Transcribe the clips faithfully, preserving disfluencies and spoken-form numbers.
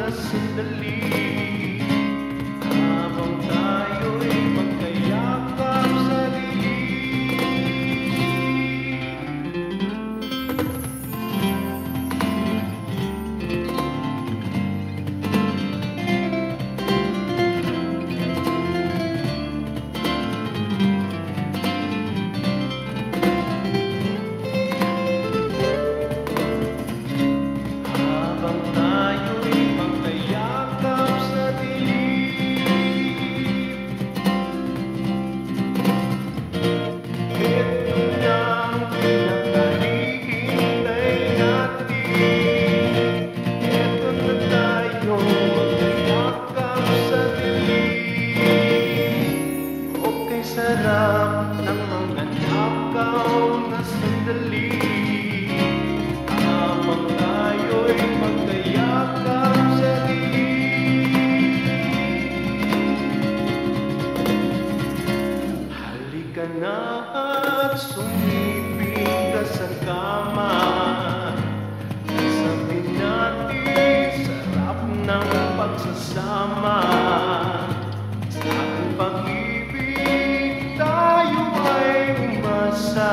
na sandali habang tayo'y magkayakap sa dilim. Habang tayo'y magkayakap sa dilim, ito na ang pinakahihintay natin. Ito na tayo magkayakap sa dilim. Okay, sarap ng mga nakaw na sandali habang tayo'y magkayakap sa dilim. Halika na at sumiping ka sa kama. Sabihin natin, sarap ng pagsasama. Sa ating pag-ibig tayo ay umasa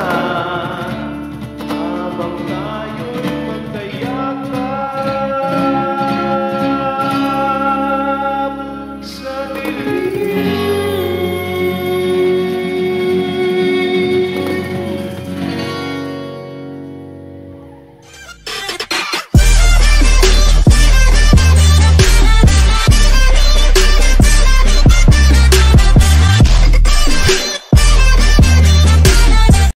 habang tayo'y magkayakap sa dilim.